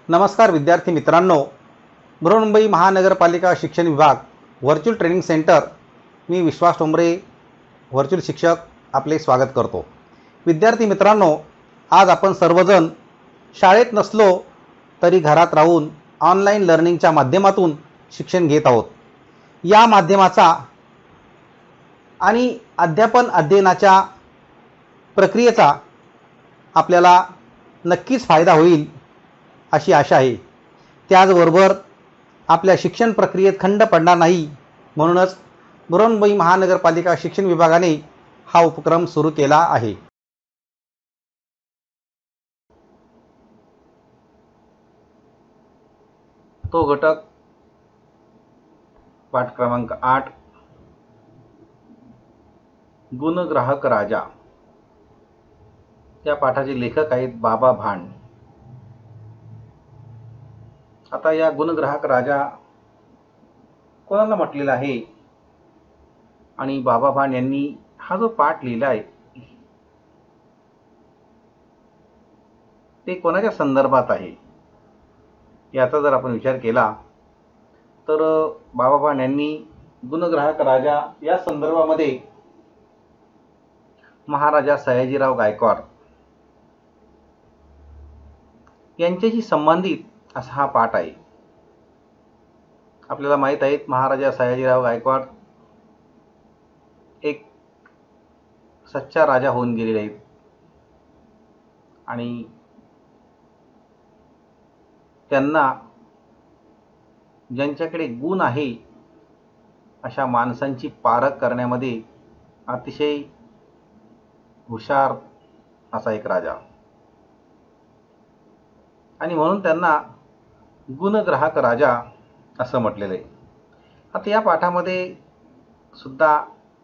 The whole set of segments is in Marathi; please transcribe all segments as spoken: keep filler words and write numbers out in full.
नमस्कार विद्यार्थी मित्रांनो, बृहन्मुंबई महानगरपालिका शिक्षण विभाग व्हर्च्युअल ट्रेनिंग सेंटर, मी विश्वास ठोंबरे व्हर्च्युअल शिक्षक आपले स्वागत करतो। विद्यार्थी मित्रांनो, आज आपण सर्वजण शाळेत नसलो तरी घरात राहून ऑनलाईन लर्निंगच्या माध्यमातून शिक्षण घेत आहोत। या माध्यमाचा आणि अध्यापन अध्ययनाच्या प्रक्रियेचा आपल्याला नक्कीच फायदा होईल अशी आशा आहे। त्याचबरोबर आपल्या शिक्षण प्रक्रियेत खंड पडणार नाही, म्हणूनच बृहन्मुंबई महानगरपालिका शिक्षण विभागाने हा उपक्रम सुरू केला आहे। तो घटक पाठ क्रमांक आठ, गुणग्राहक राजा। त्या पाठाचे लेखक आहेत बाबा भांड। आता या गुणग्राहक राजा कोणाला म्हटलेला आहे आणि बाबा भांड यांनी हा जो पाठ लिहिला आहे ते कोणाच्या संदर्भात आहे याचा जर आपण विचार केला तर बाबा भांड यांनी गुणग्राहक राजा या संदर्भामध्ये महाराजा सयाजीराव गायकवाड यांच्याशी संबंधित असा हा पाठ आहे। आपल्याला माहित आहे महाराजा सयाजीराव गायकवाड एक सच्चा राजा होऊन गेलेले आहेत आणि त्यांना ज्यांच्याकडे गुण आहे अशा माणसांची पारख करण्यामध्ये अतिशय हुशार असा एक राजा, आणि म्हणून त्यांना गुणग्राहक राजा असं म्हटलेलं आहे। आता या पाठामध्ये सुद्धा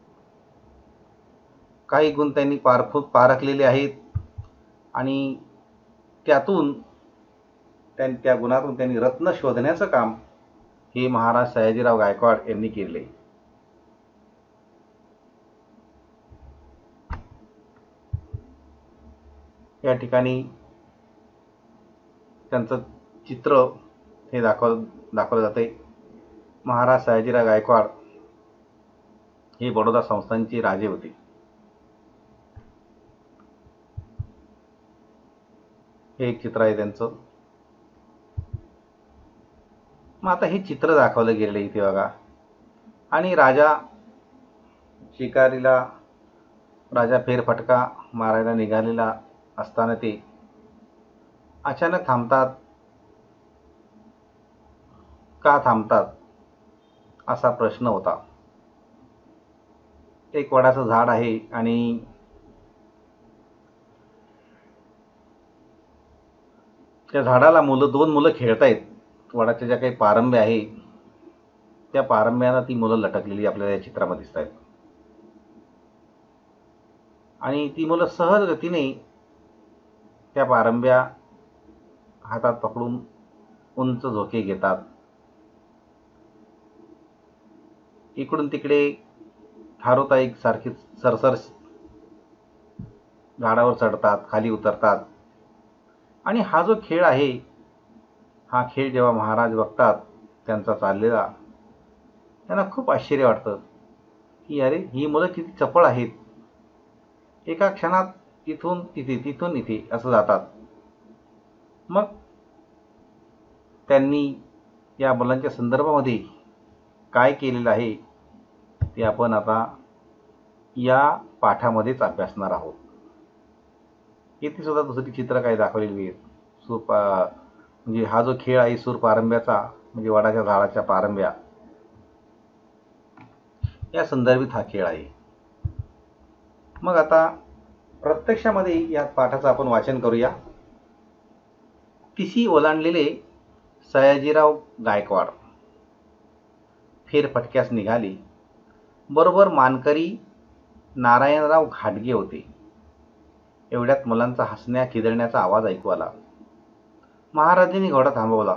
काही गुण त्यांनी पारखून पारखलेले आहेत आणि त्यातून त्यां त्या गुणातून त्यांनी रत्न शोधण्याचं काम हे महाराज सयाजीराव गायकवाड यांनी केले। या ठिकाणी त्यांचं चित्र हे दाखव दाखवलं जाते। महाराज सयाजीराव गायकवाड हे बडोदा संस्थानचे राजे होते। हे एक चित्र आहे त्यांचं। मग आता हे चित्र दाखवलं गेलेलं इथे बघा, आणि राजा शिकारीला राजा फेरफटका मारायला निघालेला असताना ते अचानक थांबतात। का थांबतात असा प्रश्न होता। एक वडाचं झाड आहे आणि त्या झाडाला मुलं दोन मुलं खेळतायत। वडाच्या ज्या काही पारंब्या आहे त्या पारंब्याला ती मुलं लटकलेली आपल्याला या चित्रामध्ये दिसत आहेत, आणि ती मुलं सहज गतीने त्या पारंब्या हातात पकडून उंच झोके घेतात। इकडून तिकडे थारोताईक सारखी सरसर झाडावर चढतात, खाली उतरतात, आणि हा जो खेळ आहे हा खेळ जेव्हा महाराज बघतात त्यांचा चाललेला, त्यांना खूप आश्चर्य वाटतं की अरे ही मुलं किती चपळ आहेत, एका क्षणात इथून तिथे तिथून इथे असं जातात। मग त्यांनी या मुलांच्या संदर्भामध्ये काय केलेलं आहे ते आपण आता या पाठामध्येच अभ्यासणार आहोत। इथे सुद्धा दुसरी चित्र काय दाखवलेली आहेत। सूर म्हणजे हा जो खेळ आहे सूर पारंब्याचा, म्हणजे वडाच्या झाडाच्या पारंब्या या संदर्भित हा खेळ आहे। मग आता प्रत्यक्षामध्ये या पाठाचं आपण वाचन करूया। तिसी ओलांडलेले सयाजीराव गायकवाड फेरफटक्यास निघाले। बरोबर मानकरी नारायणराव घाटगे होते। एवढ्यात मुलांचा हसण्या खिदळण्याचा आवाज ऐकू आला। महाराजांनी घोडा थांबवला।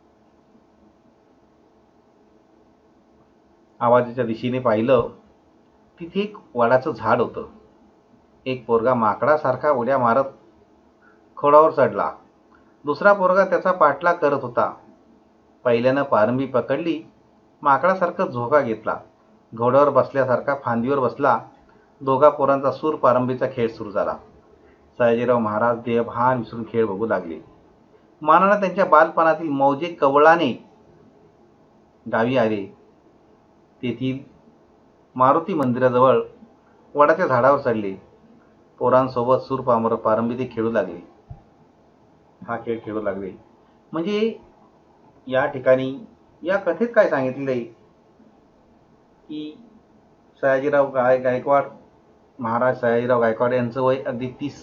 आवाजाच्या दिशेने पाहिलं, तिथे एक वडाचं झाड होतं। एक पोरगा माकडासारखा उड्या मारत खोडावर चढला दुसरा पोरगा त्याचा पाठलाग करत होता. पहिल्यानं पारंबी पकडली, माकडासारखं झोका घेतला, घोड्यावर बसल्यासारखा फांदीवर बसला. दोघा पोरांचा सूर पारंबीचा खेळ सुरू झाला. सयाजीराव महाराज देहभान विसरून खेळ बघू लागले. मानानं त्यांच्या बालपणातील मौजे कवळाने गावी आले. तेथील मारुती मंदिराजवळ वडाच्या झाडावर चढले. पोरांसोबत सूर पामर पारंबी ते खेळू लागले. हा खेळ खेळू लागले. म्हणजे या ठिकाणी या कथेत काय सांगितलेलं आहे की सयाजीराव गाय गायकवाड महाराज सयाजीराव गायकवाड यांचं वय अगदी तीस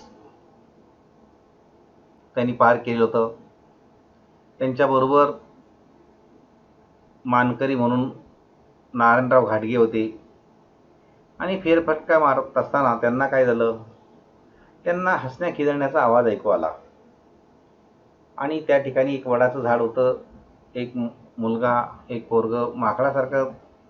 त्यांनी पार केलं होतं. त्यांच्याबरोबर मानकरी म्हणून नारायणराव घाटगे होते. आणि फेरफटका मारत असताना त्यांना काय झालं, त्यांना हसण्या खिदळण्याचा आवाज ऐकू आला. आणि त्या ठिकाणी एक वडाचं झाड होतं. एक मुलगा एक पोरगं माकडासारखं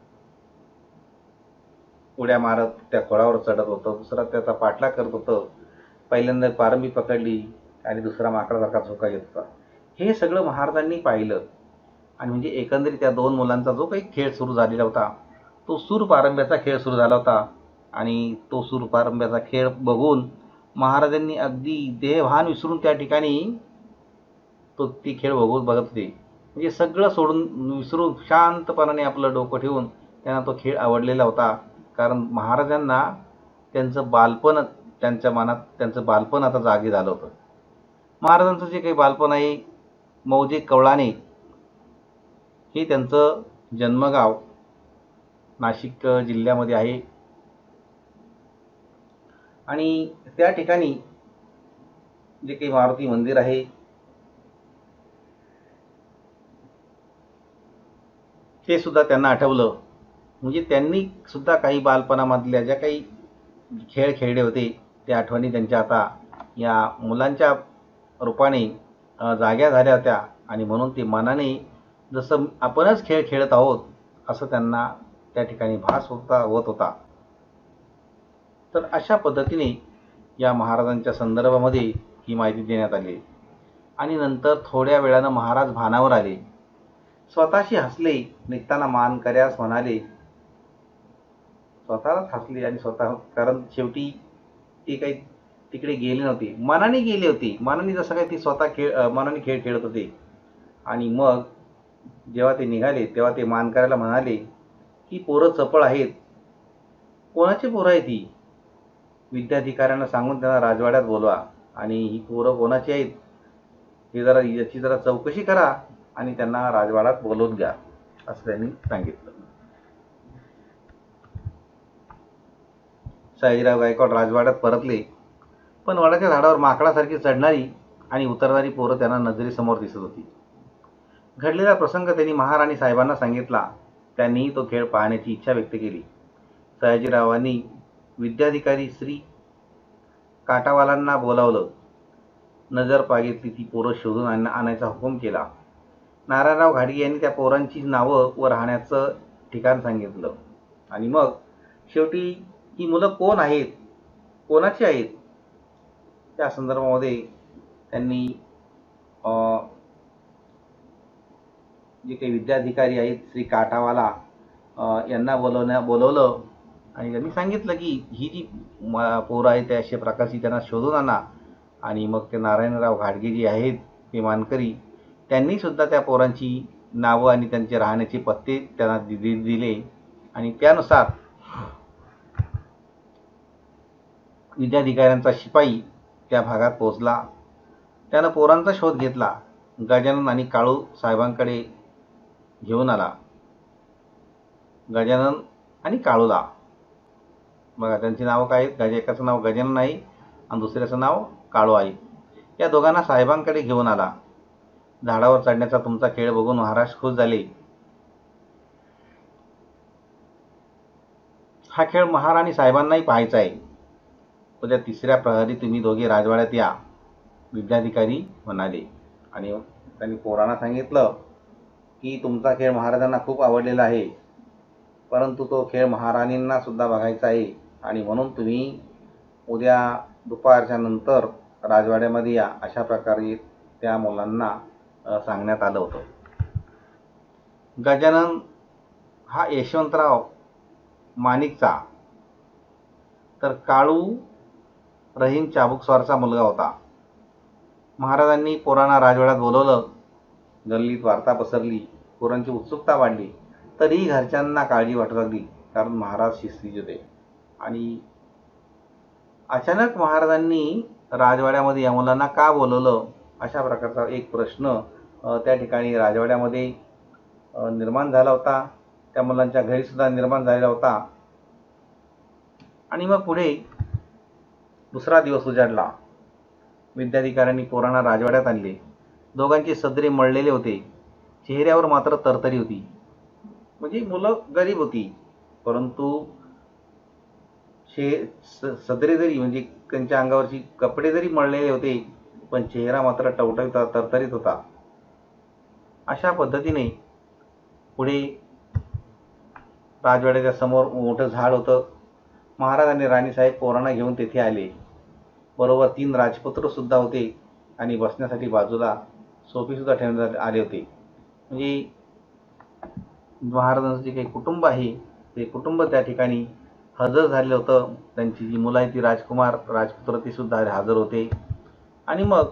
उड्या मारत त्या खोडावर चढत होतं. दुसरा त्याचा पाठलाग करत होतं. पहिल्यांदा पारंबी पकडली आणि दुसरा माकडासारखा झोका घेत होता. हे सगळं महाराजांनी पाहिलं. आणि म्हणजे एकंदरीत त्या दोन मुलांचा जो काही खेळ सुरू झालेला होता तो सूर पारंब्याचा खेळ सुरू झाला होता. आणि तो सूर पारंब्याचा खेळ बघून महाराजांनी अगदी देहभान विसरून त्या ठिकाणी तो ती खेळ बघून बघत होते. म्हणजे सगळं सोडून विसरून शांतपणाने आपलं डोकं ठेवून त्यांना तो खेळ आवडलेला होता. कारण महाराजांना त्यांचं बालपण त्यांच्या मनात त्यांचं बालपण आता जागे झालं होतं. महाराजांचं जे काही बालपण आहे मौजे कवळाने हे त्यांचं जन्मगाव नाशिक जिल्ह्यामध्ये आहे. आणि त्या ठिकाणी जे काही मारुती मंदिर आहे ते सुद्धा त्यांना आठवलं. म्हणजे त्यांनी सुद्धा काही बालपणामधल्या ज्या काही खेळ खेळले होते त्या आठवणी त्यांच्या आता या मुलांच्या रूपाने जाग्या झाल्या होत्या. आणि म्हणून ते मनाने जसं आपणच खेळ खेळत आहोत असं त्यांना त्या ठिकाणी भास होता होत होता. तर अशा पद्धतीने या महाराजांच्या संदर्भामध्ये ही माहिती देण्यात आली. आणि नंतर थोड्या वेळानं महाराज भानावर आले. स्वतःशी हसले. निघताना मान कर्यास म्हणाले. स्वतःलाच हसले आणि स्वतः कारण शेवटी ते काही तिकडे गेले नव्हते, मनाने गेले होते. मनाने जसं काही ती स्वतः खेळ मनाने खेळ खेळत होते. आणि मग जेव्हा ते निघाले तेव्हा ते मान करायला म्हणाले की पोरं चपळ आहेत. कोणाची पोरं आहे ती? विद्याधिकाऱ्यांना सांगून त्यांना राजवाड्यात बोलवा आणि ही पोरं कोणाची आहेत हे जरा याची जरा चौकशी करा आणि त्यांना राजवाड्यात बोलवून घ्या असं त्यांनी सांगितलं. सयाजीराव गायकवाड राजवाड्यात परतले. पण वडाच्या झाडावर माकडासारखी चढणारी आणि उतरणारी पोरं त्यांना नजरेसमोर दिसत होती. घडलेला प्रसंग त्यांनी महाराणी साहेबांना सांगितला. त्यांनीही तो खेळ पाहण्याची इच्छा व्यक्त केली. सयाजीरावांनी विद्याधिकारी श्री काटावालांना बोलावलं. नजर पागितली ती पोरं शोधून आण आणायचा हुकूम केला. नारायणराव घाटगे यांनी त्या पोरांची नावं व राहण्याचं ठिकाण सांगितलं. आणि मग शेवटी ही मुलं कोण आहेत, कोणाची आहेत त्या संदर्भामध्ये त्यांनी जे काही विद्याधिकारी आहेत श्री काटावाला यांना बोलवण्या बोलवलं आणि त्यांनी सांगितलं की ही जी पोरं आहेत त्या अशा प्रकारची त्यांना शोधून आणा. आणि मग ते नारायणराव घाटगे जी आहेत ते मानकरी त्यांनी सुद्धा त्या पोरांची नावं आणि त्यांचे राहण्याचे पत्ते त्यांना दिले. आणि त्यानुसार विद्याधिकाऱ्यांचा शिपाई त्या भागात पोहोचला. त्यानं पोरांचा शोध घेतला. गजानन आणि काळू साहेबांकडे घेऊन आला. गजानन आणि काळूला बघा त्यांची नावं काय आहेत. गज एकाचं नाव गजानन आहे आणि दुसऱ्याचं नाव काळू आहे. या दोघांना साहेबांकडे घेऊन आला. झाडावर चढण्याचा तुमचा खेळ बघून महाराज खुश झाले. हा खेळ महाराणी साहेबांनाही पाहायचा आहे. उद्या तिसऱ्या प्रहरी तुम्ही दोघे राजवाड्यात या विद्याधिकारी म्हणाले. आणि त्यांनी पोरांना सांगितलं की तुमचा खेळ महाराजांना खूप आवडलेला आहे, परंतु तो खेळ महाराणींना सुद्धा बघायचा आहे. आणि म्हणून तुम्ही उद्या दुपारच्या नंतर राजवाड्यामध्ये या अशा प्रकारे त्या मुलांना अ, सांगण्यात आलं होतं. गजानन हा यशवंतराव माणिकचा तर काळू रहीम चाबुकस्वारचा मुलगा होता. महाराजांनी पोरांना राजवाड्यात बोलवलं. गल्लीत वार्ता पसरली, पोरांची उत्सुकता वाढली. तरीही घरच्यांना काळजी वाटत लागली, कारण महाराज शिस्तीचे होते. आणि अचानक महाराजांनी राजवाड्यामध्ये या मुलांना का बोलवलं, अशा प्रकारचा एक प्रश्न अ, त्या ठिकाणी राजवाड्यामध्ये अ, निर्माण झाला होता. त्या मुलांच्या घरी सुद्धा निर्माण झालेला होता. आणि मग पुढे दुसरा दिवस उजाडला. विद्याधिकाऱ्यांनी पोरांना राजवाड्यात आणले. दोघांचे सदरे मळलेले होते. चेहऱ्यावर मात्र तरतरी होती. म्हणजे मुलं गरीब होती, परंतु शे सदरे जरी म्हणजे त्यांच्या अंगावरची कपडे जरी मळलेले होते, पण चेहरा मात्र टवटवीत तरतरीत होता. अशा पद्धतीने पुढे राजवाड्याच्या समोर मोठं झाड होतं. महाराज आणि राणीसाहेब पोरांना घेऊन तेथे आले. बरोबर तीन राजपुत्र सुद्धा होते आणि बसण्यासाठी बाजूला सोफे सुद्धा ठेवण्यात आले होते. म्हणजे महाराजांचं जे काही कुटुंब आहे ते कुटुंब त्या ठिकाणी हजर झालेलं होतं. त्यांची जी मुलं आहे ती राजकुमार राजपुत्र ती सुद्धा हजर होते. आणि मग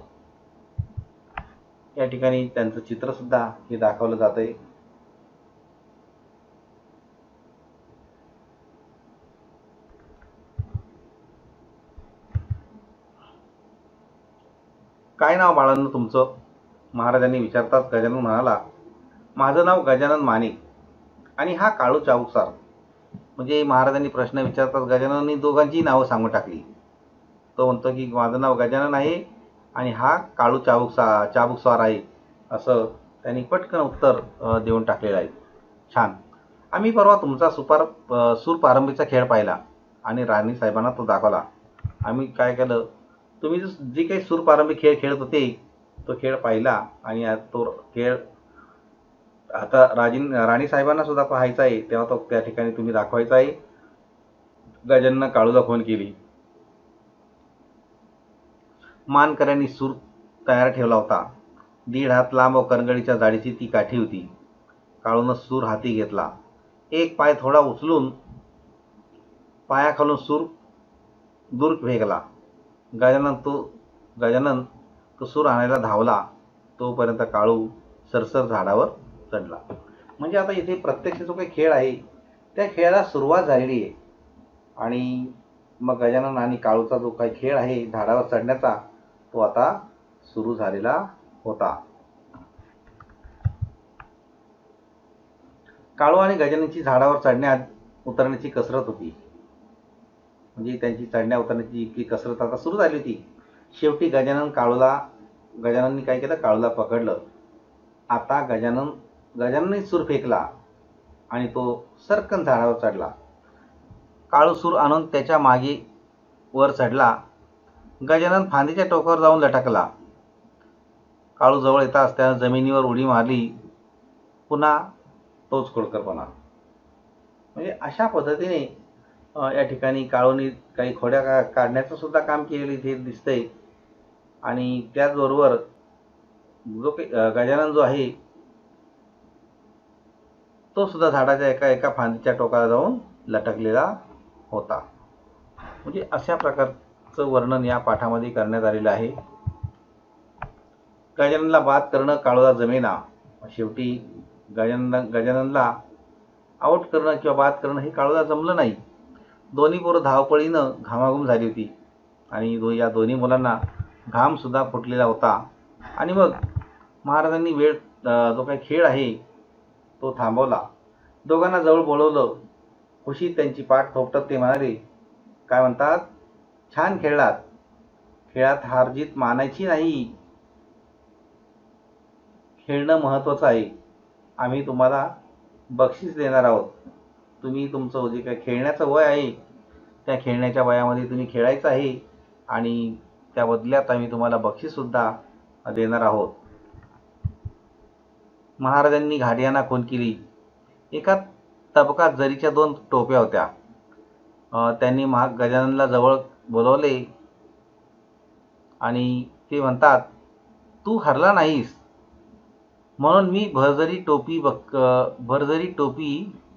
या ठिकाणी त्यांचं चित्र सुद्धा हे दाखवलं जातंय. काय नाव बाळांनो तुमचं? महाराजांनी विचारताच गजानन म्हणाला, माझं नाव गजानन माणिक आणि हा काळू चाबुकस्वार. म्हणजे महाराजांनी प्रश्न विचारताच गजानननी दोघांची नावं सांगून टाकली. तो म्हणतो की माझं नाव गजानन आहे आणि हा काळू चाबुकस्वार चाबुकस्वार आहे, असं त्यांनी पटकन उत्तर देऊन टाकलेलं आहे. छान. आम्ही परवा तुमचा सुपार सूर पारंबीचा खेळ पाहिला आणि राणी साहेबांना तो दाखवला. आम्ही काय केलं, तुम्ही जे काही सूर पारंबी खेळ खेळत होते तो खेळ पाहिला आणि तो खेळ आता राजीन राणी साहेबांना सुद्धा पाहायचा आहे, तेव्हा तो त्या ठिकाणी तुम्ही दाखवायचा आहे. गजानननं काळूला फोन केली. मानकऱ्यांनी सूर तयार ठेवला होता. दीड हात लांब व करंगळीच्या जाडीची ती काठी होती. काळूनं सूर हाती घेतला. एक पाय थोडा उचलून पायाखालून सूर दूर फेकला. गजानन तो गजानन तो सूर आणायला धावला. तोपर्यंत काळू सरसर झाडावर चढला. म्हणजे आता इथे प्रत्यक्ष जो काही खेळ आहे त्या खेळाला सुरुवात झालेली आहे. आणि मग गजानन आणि काळूचा जो काही खेळ आहे झाडावर चढण्याचा, तो आता सुरू झालेला होता. काळू आणि गजाननची झाडावर चढण्यात उतरण्याची कसरत होती. म्हणजे त्यांची चढण्या उतरण्याची इतकी कसरत आता सुरू झाली होती. शेवटी गजानन काळूला गजानननी काय केलं, काळूला पकडलं. आता गजानन गजाननने सूर फेकला आणि तो सरकन झाडावर चढला. काळू सूर आणून त्याच्या मागे वर चढला. गजानन फांदीच्या टोकावर जाऊन लटकला. काळू जवळ येताच त्यानं जमिनीवर उडी मारली. पुन्हा तोच खोडकरपणा. म्हणजे अशा पद्धतीने या ठिकाणी काळूनी काही खोड्या काढण्याचं सुद्धा काम केलेलं इथे दिसतंय. आणि त्याचबरोबर जो काही गजानन जो आहे तो सुद्धा झाडाच्या एका एका फांदीच्या टोकाला जाऊन लटकलेला होता. म्हणजे अशा प्रकारचं वर्णन या पाठामध्ये करण्यात आलेलं आहे. गजाननला बाद करणं काळूला जमेना. शेवटी गजानन गजाननला आऊट करणं किंवा बाद करणं हे काळूला जमलं नाही. दोन्ही पोरं धावपळीनं घामाघूम झाली होती आणि दो या दोन्ही मुलांना घाम सुद्धा फुटलेला होता. आणि मग महाराजांनी वेळ जो काही खेळ आहे तो थांबवला. दोघांना जवळ बोलवलं. खुशीत त्यांची पाठ थोपटत ते म्हणाले, काय म्हणतात, छान खेळलात. खेळात हारजीत मानायची नाही, खेळणं महत्त्वाचं आहे. आम्ही तुम्हाला बक्षीस देणार आहोत. तुम्ही तुमचं जे काही खेळण्याचं वय आहे त्या खेळण्याच्या वयामध्ये तुम्ही खेळायचं आहे आणि त्या बदल्यात आम्ही तुम्हाला बक्षीससुद्धा देणार आहोत. महाराजांनी घाटियांना खून केली. एका तबकात जरीच्या दोन टोप्या होत्या. त्यांनी महा गजाननला जवळ बोलवले आणि ते म्हणतात, तू हरला नाहीस म्हणून मी भरजरी टोपी बक भरजरी टोपी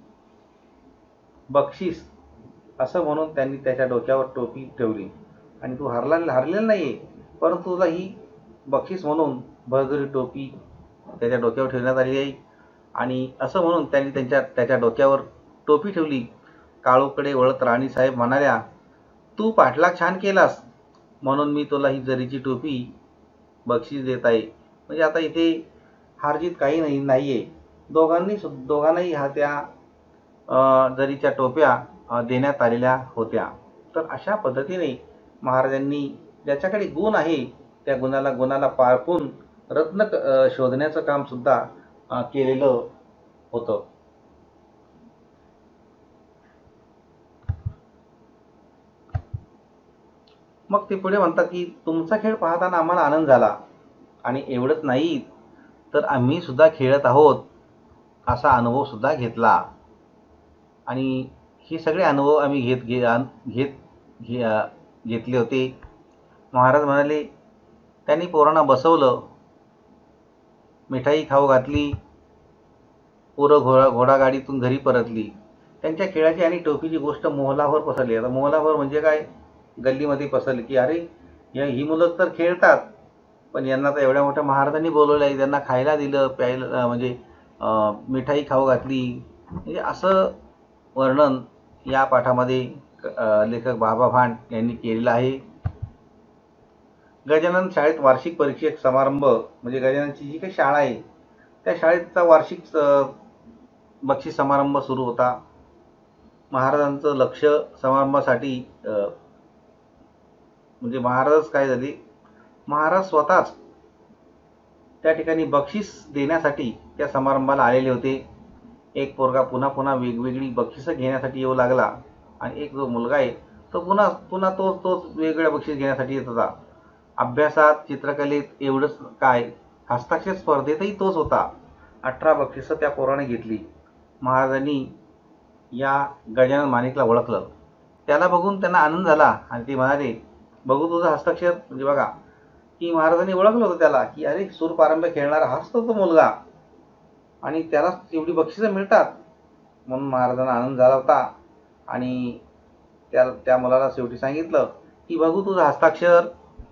बक्षीस असं म्हणून त्यांनी त्याच्या डोक्यावर टोपी ठेवली. आणि तू हरला हरलेला नाहीये, परंतु तुला ही बक्षीस म्हणून भरजरी टोपी त्याच्या डोक्यावर ठेवण्यात आली आहे. आणि असं म्हणून त्यांनी त्यांच्या त्याच्या डोक्यावर टोपी ठेवली. काळूकडे वळत राणीसाहेब म्हणाल्या, तू पाठलाग छान केलास म्हणून मी तुला ही जरीची टोपी बक्षीस देत आहे. म्हणजे आता इथे हारजीत काही नाही नाहीये. दोघांनी दोघांनाही हा त्या जरीच्या टोप्या देण्यात आलेल्या होत्या. तर अशा पद्धतीने महाराजांनी ज्याच्याकडे गुण आहे त्या गुणाला गुणाला पारखून रत्न शोधण्याचं काम सुद्धा केलेलं होतं. मग ते पुढे म्हणतात की तुमचा खेळ पाहताना आम्हाला आनंद झाला आणि एवढंच नाही तर आम्ही सुद्धा खेळत आहोत असा अनुभव सुद्धा घेतला. आणि हे सगळे अनुभव आम्ही घेत घे घेत घे घेतले होते. महाराज म्हणाले, त्यांनी पोरांना बसवलं, मिठाई खाऊ घातली, पोरं घोडा घोडागाडीतून घरी परतली. त्यांच्या खेळाची आणि टोपीची गोष्ट मोहलावर पसरली. आता मोहलावर म्हणजे काय, गल्लीमध्ये पसरली की अरे ही मुलं तर खेळतात पण यांना तर एवढ्या मोठ्या महाराजांनी बोलवलं आहे, त्यांना खायला दिलं, प्यायला म्हणजे मिठाई खाऊ घातली. म्हणजे असं वर्णन या पाठामध्ये लेखक बाबा भांड यांनी केलेलं आहे. गजानन शाळेत वार्षिक परीक्षेक समारंभ म्हणजे गजाननची जी काही शाळा आहे त्या शाळेचा वार्षिक बक्षीस समारंभ सुरू होता. महाराजांचं लक्ष समारंभासाठी म्हणजे महाराजच काय झाले, महाराज स्वतःच त्या ठिकाणी बक्षीस देण्यासाठी त्या समारंभाला आलेले होते. एक पोरगा पुन्हा पुन्हा वेगवेगळी बक्षिसं घेण्यासाठी येऊ लागला आणि एक जो मुलगा आहे तो पुन्हा पुन्हा तोच तोच वेगवेगळ्या बक्षीस घेण्यासाठी येत होता. अभ्यासात, चित्रकलेत एवढंच काय, हस्ताक्षर स्पर्धेतही तोच होता. अठरा बक्षिसं त्या पोराने घेतली. महाराजांनी या गजानन माणिकला ओळखलं. त्याला बघून त्यांना आनंद झाला आणि ते म्हणाले, बघू तुझं हस्ताक्षर. म्हणजे बघा की महाराजांनी ओळखलं होतं त्याला की अरे सूरपारंब्या खेळणारा हाच तो मुलगा आणि त्याला एवढी बक्षिसं मिळतात. म्हणून महाराजांना आनंद झाला होता आणि त्या त्या मुलाला शेवटी सांगितलं की बघू तुझं हस्ताक्षर.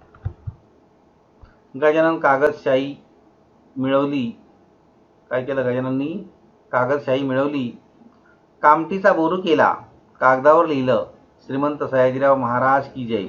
गजानन कागदशाही मिळवली. काय केलं गजानननी, कागदशाही मिळवली, कामठीचा बोरू केला, कागदावर लिहिलं, श्रीमंत सयाजीराव महाराज की जय.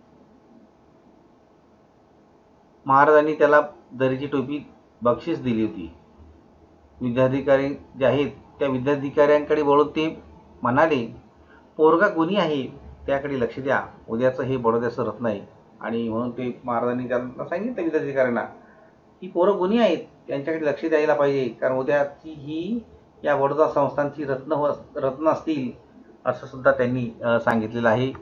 महाराजांनी त्याला जरीची टोपी बक्षीस दिली होती. विद्याधिकारी जे आहेत त्या विद्याधिकाऱ्यांकडे बोलून ते म्हणाले, पोरगा गुणी आहे त्याकडे लक्ष द्या, उद्याचं हे बडोद्याचं रत्न आहे. आणि म्हणून ते महाराजांनी त्यांना सांगितलं विद्याधिकाऱ्यांना की पोरं गुणी आहेत त्यांच्याकडे लक्ष द्यायला पाहिजे, कारण उद्याची ही या बडोदा संस्थांची रत्न रत्न असतील असं सुद्धा त्यांनी सांगितलेलं आहे.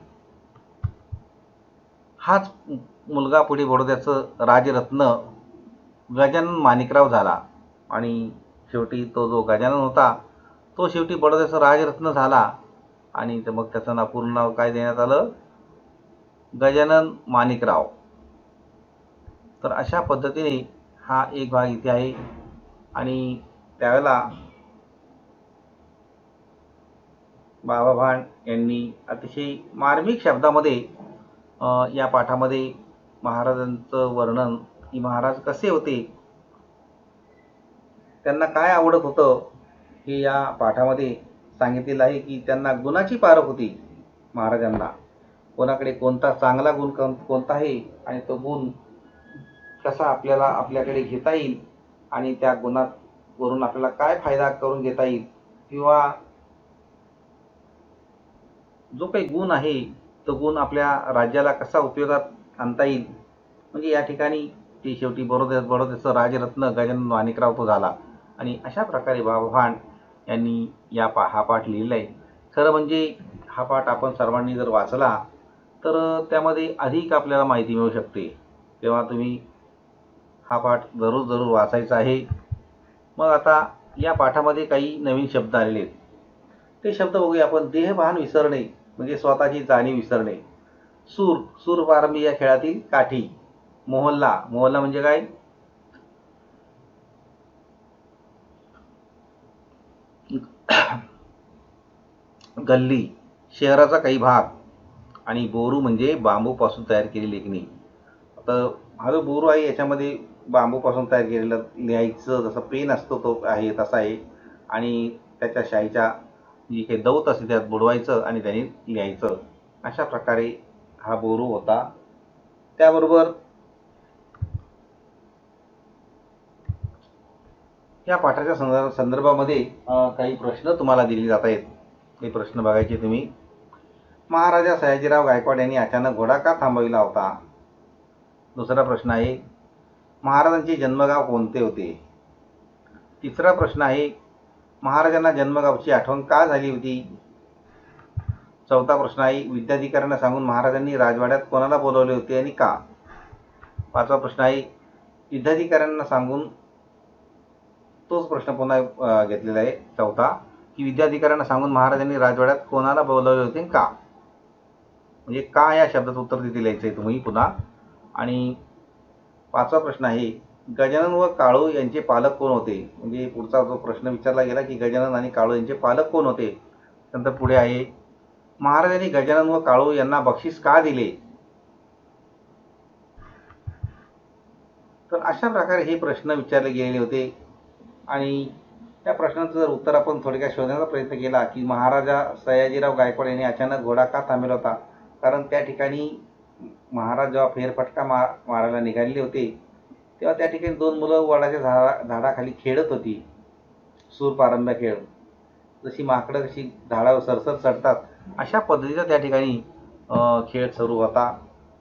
हाच मुलगा पुढे बडोद्याचं राजरत्न गजानन माणिकराव झाला. आणि शेवटी तो जो गजानन होता तो शेवटी बडोद्याचा राजरत्न झाला. आणि मग त्याचं नाव पूर्ण नाव काय देण्यात आलं, गजानन माणिकराव. तर अशा पद्धतीने हा एक भाग इथे आहे. आणि त्यावेळेला बाबा भांड यांनी अतिशय मार्मिक शब्दामध्ये या पाठामध्ये महाराजांचं वर्णन की महाराज कसे होते, त्यांना काय आवडत होतं हे या पाठामध्ये सांगितलेलं आहे. की त्यांना गुणाची पारख होती महाराजांना, कोणाकडे कोणता चांगला गुण कोणता आहे आणि तो गुण कसा आपल्याला आपल्याकडे घेता येईल आणि त्या गुणावरून आपल्याला काय फायदा करून घेता येईल किंवा जो काही गुण आहे तो गुण आपल्या राज्याला कसा उपयोगात आणता येईल. म्हणजे या ठिकाणी ते शेवटी बडोद्या बडोद्याचं राजरत्न गजानन माणिकराव तो झाला. आणि अशा प्रकारे बाबा भांड यांनी या पा हा पाठ लिहिला आहे. खरं म्हणजे हा पाठ आपण सर्वांनी जर वाचला तर त्यामध्ये अधिक आपल्याला माहिती मिळू शकते. तेव्हा तुम्ही हा पाठ जरूर जरूर वाचायचा आहे. मग आता या पाठामध्ये काही नवीन शब्द आलेले आहेत ते शब्द बघूया आपण. देहभान विसरणे म्हणजे स्वतःची जाणीव विसरणे. सूर सूरपारंबी या खेळातील काठी. मोहल्ला मोहल्ला म्हणजे काय, गल्ली शहराचा काही भाग आणि बोरू म्हणजे बांबूपासून तयार केलेली लेखणी. आता हा जो बोरू आहे याच्यामध्ये बांबूपासून तयार केलेलं लिहायचं जसं पेन असतो तो आहे तसा आहे आणि त्याच्या शाईच्या जी काही दौत असते त्यात बुडवायचं आणि त्याने लिहायचं. अशा प्रकारे हा बोरू होता. त्याबरोबर या पाठाच्या संदर्भ संदर्भामध्ये काही प्रश्न तुम्हाला दिले जात आहेत. हे प्रश्न बघायचे तुम्ही. महाराजा सयाजीराव गायकवाड यांनी अचानक घोडा का थांबविला होता? दुसरा प्रश्न आहे महाराजांचे जन्मगाव कोणते होते? तिसरा प्रश्न आहे महाराजांना जन्मगावची आठवण का झाली होती? चौथा प्रश्न आहे विद्याधिकाऱ्यांना सांगून महाराजांनी राजवाड्यात कोणाला बोलवले होते आणि का? पाचवा प्रश्न आहे विद्याधिकाऱ्यांना सांगून तोच प्रश्न पुन्हा घेतलेला आहे चौथा की विद्याधिकाऱ्यांना सांगून महाराजांनी राजवाड्यात कोणाला बोलवले होते का? म्हणजे का या शब्दाचं उत्तर तिथे लिहायचं आहे तुम्ही पुन्हा. आणि पाचवा प्रश्न आहे गजानन व काळू यांचे पालक कोण होते? म्हणजे पुढचा जो प्रश्न विचारला गेला की गजानन आणि काळू यांचे पालक कोण होते. नंतर पुढे आहे महाराजांनी गजानन व काळू यांना बक्षीस का दिले? तर अशा प्रकारे हे प्रश्न विचारले गेलेले होते. आणि त्या प्रश्नाचं जर उत्तर आपण थोडक्यात शोधण्याचा प्रयत्न केला की महाराजा सयाजीराव गायकवाड यांनी अचानक घोडा का थांबवला होता, कारण त्या ठिकाणी महाराज जेव्हा फेरफटका मा मारायला निघालेले होते तेव्हा त्या ठिकाणी दोन मुलं वडाच्या झाडा झाडाखाली खेळत होती. सूरपारंब्या खेळ, जशी माकडं कशी झाडावर सरसर चढतात अशा पद्धतीचा त्या ठिकाणी खेळ सुरू होता.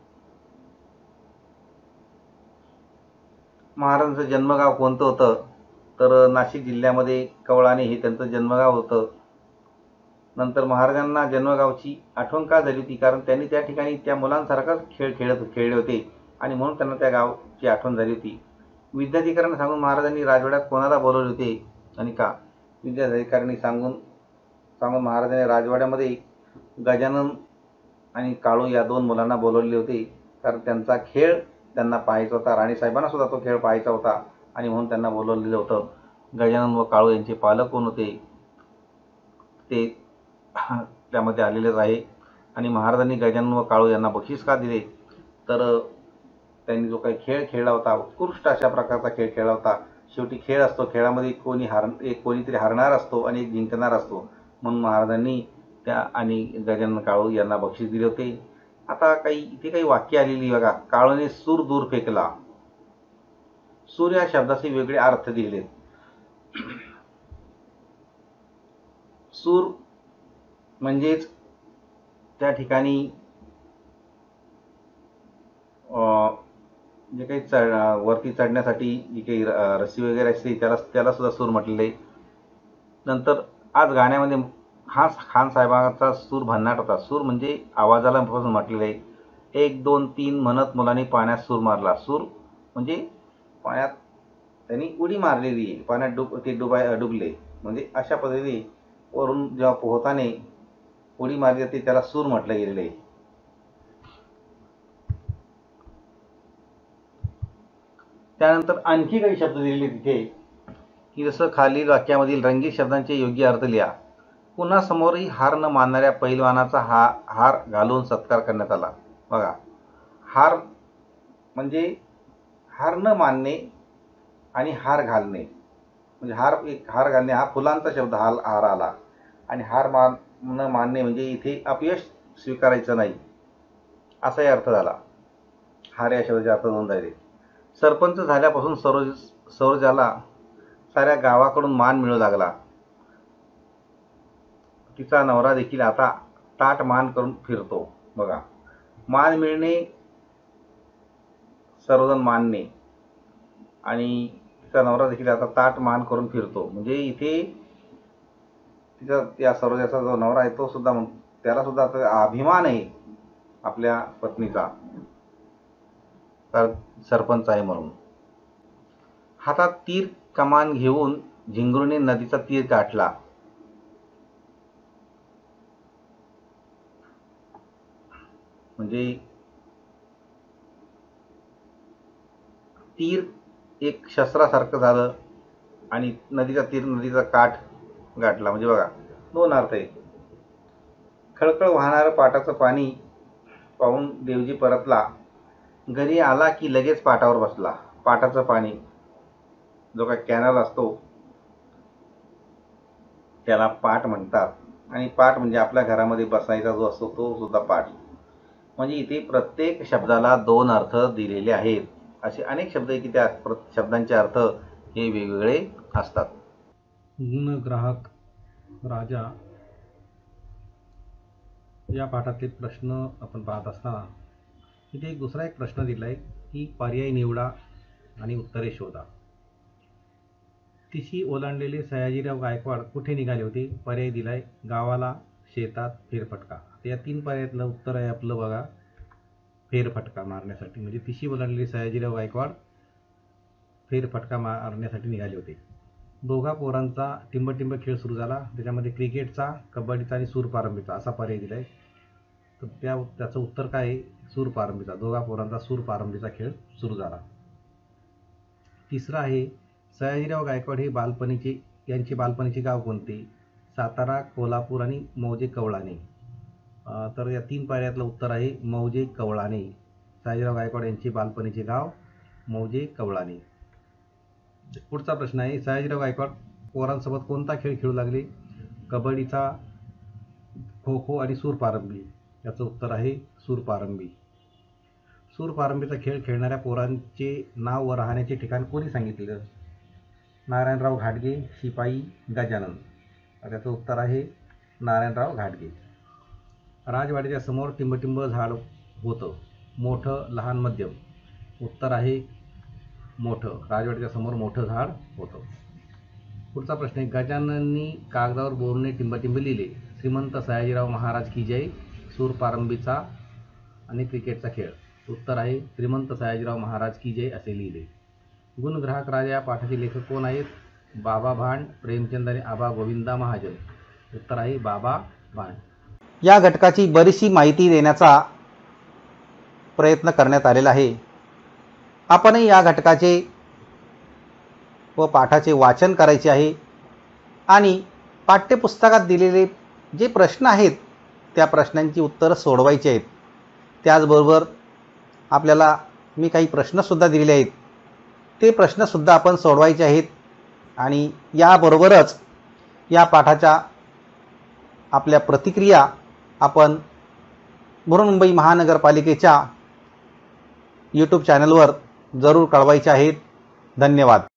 महाराजांचं जन्मगाव कोणतं होतं? तर नाशिक जिल्ह्यामध्ये कवळाणे हे त्यांचं जन्मगाव होतं. नंतर महाराजांना जन्मगावची आठवण का झाली होती? कारण त्यांनी त्या ठिकाणी त्या मुलांसारखाच खेळ खेळत खेळले होते आणि म्हणून त्यांना त्या गावची आठवण झाली होती. विद्याधिकाऱ्यांना सांगून महाराजांनी राजवाड्यात कोणाला बोलवले होते आणि का? विद्याधिकाऱ्यांनी सांगून सांगून महाराजांनी राजवाड्यामध्ये गजानन आणि काळू या दोन मुलांना बोलवले होते, कारण त्यांचा खेळ त्यांना पाहायचा होता. राणीसाहेबांना सुद्धा तो खेळ पाहायचा होता आणि म्हणून त्यांना बोलवलेलं होतं. गजानन व काळू यांचे पालक कोण होते ते त्यामध्ये आलेलेच आहे. आणि महाराजांनी गजानन व काळू यांना बक्षीस का दिले? तर त्यांनी जो काही खेळ खेळला होता, उत्कृष्ट अशा प्रकारचा खेळ खेळला होता. शेवटी खेळ असतो, खेळामध्ये कोणी हार एक कोणीतरी हारणार असतो आणि एक जिंकणार असतो, म्हणून महाराजांनी त्या आणि गजानन काळू यांना बक्षीस दिले होते. आता काही इथे काही वाक्य आलेली बघा. काळूने सूर दूर फेकला. सूर या शब्दाचे वेगळे अर्थ दिलेत. सूर म्हणजेच त्या ठिकाणी जे काही चढ वरती चढण्यासाठी जी काही रस्सी वगैरे असते त्याला त्याला सुद्धा सूर म्हटलेलं आहे. नंतर आज गाण्यामध्ये खास खान साहेबांचा सूर भन्नाट होता. सूर म्हणजे आवाजाला पासून म्हटलेलं आहे. एक दोन तीन म्हणत मुलांनी पाण्यात सूर मारला. सूर म्हणजे पाण्यात त्यांनी उडी मारलेली आहे, पाण्यात डुब ते डुबाय डुबले, म्हणजे अशा पद्धतीने वरून जेव्हा पोहताना उडी मारली जाते त्याला सूर म्हटलं गेलेलं आहे. त्यानंतर आणखी काही शब्द दिलेले तिथे की जसं खालील वाक्यामधील रंगीत शब्दांचे योग्य अर्थ लिहा. पुन्हा समोरही हार न मानणाऱ्या पैलवानाचा हा हार घालून सत्कार करण्यात आला. बघा, हार म्हणजे हार न मानणे आणि हार घालणे, म्हणजे हार एक हार घालणे हा फुलांचा शब्द हार हार आला आणि हार मान न मानणे म्हणजे इथे अपयश स्वीकारायचं नाही असाही अर्थ झाला. हार या शब्दाचे अर्थ दोन झाले. सरपंच झाल्यापासून सरोज सरोजाला साऱ्या गावाकडून मान मिळू लागला. तिचा नवरा देखील आता ताट मान करून फिरतो. बघा, मान मिळणे, सर्वजण मानणे आणि तिचा नवरा देखील आता ताट मान करून फिरतो, म्हणजे इथे तिचा त्या सरोजाचा जो नवरा आहे तो सुद्धा त्याला सुद्धा अभिमान आहे आपल्या पत्नीचा, तर सरपंच आहे म्हणून. हातात तीर कमान घेऊन झिंगरूने नदीचा तीर गाठला. म्हणजे तीर एक शस्त्रासारखं झालं आणि नदीचा तीर नदीचा काठ गाठला. म्हणजे बघा दोन अर्थ आहे. खळखळ वाहणारं पाटाचं पाणी पाहून देवजी परतला. घरी आला की लगेच पाटावर बसला. पाटाचं पाणी जो काही कॅनल असतो त्याला पाट म्हणतात. आणि पाट म्हणजे आपल्या घरामध्ये बसायचा जो असतो तो सुद्धा पाट. म्हणजे इथे प्रत्येक शब्दाला दोन अर्थ दिलेले आहेत. असे अनेक शब्द आहे की त्या शब्दांचे अर्थ हे वेगवेगळे असतात. गुण ग्राहक राजा या पाठातले प्रश्न आपण पाहत असताना इथे एक दुसरा एक प्रश्न दिला आहे की पर्याय निवडा आणि उत्तरे शोधा. तिशी ओलांडलेले सयाजीराव गायकवाड कुठे निघाले होते? पर्याय दिलाय गावाला, शेतात, फेरफटका. आता या तीन पर्यायातलं उत्तर आहे आपलं बघा फेरफटका मारण्यासाठी. म्हणजे तिशी ओलांडलेले सयाजीराव गायकवाड फेरफटका मारण्यासाठी निघाले होते. दोघा पोरांचा टिंबटिंब खेळ सुरू झाला. त्याच्यामध्ये क्रिकेटचा, कबड्डीचा आणि सूरपारंबीचा असा पर्याय दिलाय. तर त्या त्याचं उत्तर काय आहे? सूरपारंबीचा. दोघा पोरांचा सूरपारंबीचा खेळ सुरू झाला. तिसरा आहे सयाजीराव गायकवाड हे बालपणीचे यांचे बालपणीचे गाव कोणते? सातारा, कोल्हापूर आणि मौजे कवळाणे. तर या तीन पर्यायातलं उत्तर आहे मौजे कवळाणे. सयाजीराव गायकवाड यांचे बालपणीचे गाव मौजे कवळाणे. पुढचा प्रश्न आहे सयाजीराव गायकवाड पोरांसोबत कोणता खेळ खेळू लागले? कबड्डीचा, खो खो आणि सूरपारंबी. याचं उत्तर आहे सूरपारंबी. सूरपारंबीचा खेळ खेळणाऱ्या पोरांचे नाव व राहण्याचे ठिकाण कोणी सांगितलं? नारायणराव घाटगे, शिपाई, गजानन. त्याचं उत्तर आहे नारायणराव घाटगे. राजवाड्याच्या समोर टिंबटिंब झाड होतं. मोठं, लहान, मध्यम. उत्तर आहे मोठं. राजवाड्याच्या समोर मोठं झाड होतं. पुढचा प्रश्न आहे गजानननी कागदावर बोरने टिंबटिंब लिहिले. श्रीमंत सयाजीराव महाराज की जय, सूरपारंबीचा आणि क्रिकेटचा खेळ. उत्तर आहे श्रीमंत सयाजीराव महाराज की जय असे लिहिले. गुणग्राहक राजा या पाठाचे लेखक कोण आहेत? बाबा भांड, प्रेमचंद आणि आबा गोविंदा महाजन. उत्तर आहे बाबा भांड. या घटकाची बरीचशी माहिती देण्याचा प्रयत्न करण्यात आलेला आहे. आपणही या घटकाचे व पाठाचे वाचन करायचे आहे आणि पाठ्यपुस्तकात दिलेले जे प्रश्न आहेत त्या प्रश्नांची उत्तरं सोडवायची आहेत. त्याचबरोबर आपल्याला मी काही प्रश्नसुद्धा दिलेले आहेत. ते प्रश्नसुद्धा आपण सोडवायचे आहेत. आणि याबरोबरच या पाठाच्या आपल्या प्रतिक्रिया आपण बृहन्मुंबई महानगरपालिकेच्या यूट्यूब चॅनलवर जरूर कळवायच्या आहेत. धन्यवाद.